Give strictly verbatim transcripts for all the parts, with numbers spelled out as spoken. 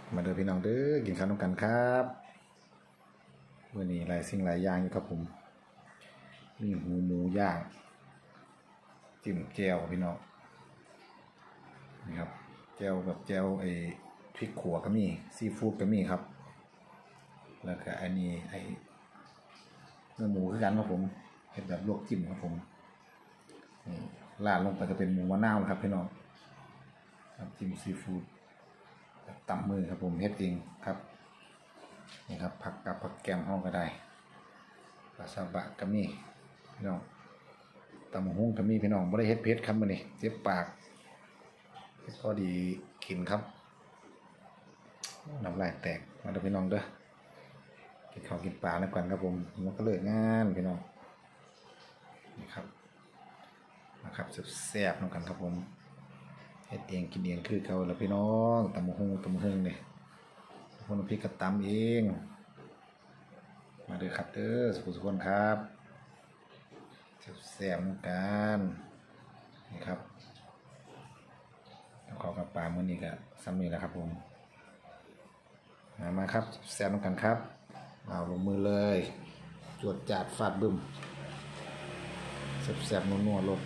มาเด้อพี่น้องเด้อกินข้าวน้ำกันครับวันนี้หลายสิ่งหลายอย่างอยู่ครับผมมีหูหมูย่างจิ้มแจ่วพี่น้องนี่ครับแจ่วแบบแจ่วไอ้พริกขั่วก็มีซีฟู้ดก็มีครับแล้วก็อันนี้ไอ้เนื้อหมูคือกันครับผมเห็นแบบลวกจิ้มครับผมนี่ราดลงไปจะเป็นหมูมะนาวนะครับพี่น้องจิ้มซีฟู้ดตำมือครับผมเฮ็ดเองครับนี่ครับผักกับผักแกมห้องก็ได้ปลาซาบะก็มีพี่น้องตำหุ้งก็มีพี่น้องไม่ได้เฮ็ดเพชรครับมื้อนี้เจ็บปากพอดีกินครับน้ำลายแตกมาเด้อพี่น้องเด้อกินข้าวกินปลาแล้วกันครับผมมันก็เลิกงานพี่น้องนี่ครับนะครับแซ่บๆน้องกันครับผมเฮ็ดเองกินเองคือเขาแล้วพี่น้องตำหุ้งตำหุ้งเนี่ยคนพี่ก็ตำเองมาเด้อครับเด้อสุขสุขคนครับแซ่บๆกันนี่ครับขอกับปลาเมื่อนี้ก็ซ้ำนี่แหละครับผมมามาครับแซ่บๆกันครับเอาลงมือเลยจวดจาดฟาดบึ้มแซ่บๆนัวๆลง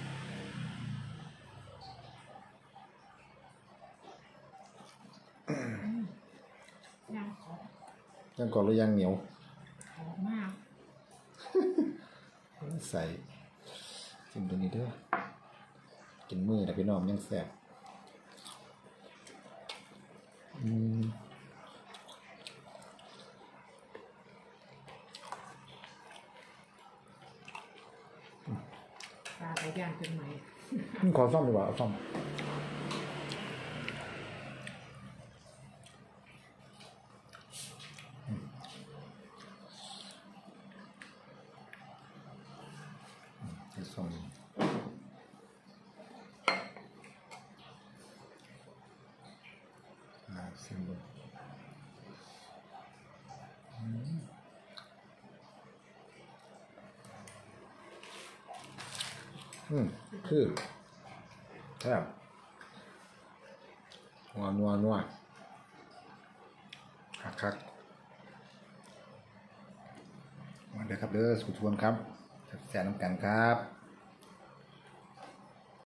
ยังก่อนหรือยังเหนียวมากใส่จิ้มตัวนี้เด้อกินมือแต่พี่น้องยังแซ่บอืมปลาไปย่างเป็นไหมขอซ่อมดีกว่าเอาซ่อมส่งอ่าซิมบุอืมคือครับนัวนัวนัวคักคักมาเด้อครับเด้อสุขชวนครับแซ่บน้ำกันครับ